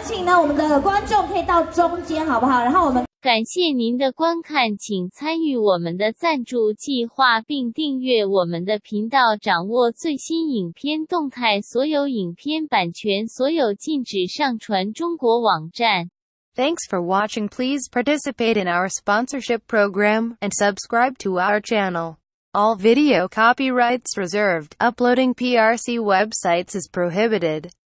请呢我们的观众可以到中间，好不好？然后我们感谢您的观看，请参与我们的赞助计划并订阅我们的频道，掌握最新影片动态。所有影片版权所有，禁止上传中国网站。 Thanks for watching. Please participate in our sponsorship program and subscribe to our channel. All video copyrights reserved. Uploading PRC websites is prohibited.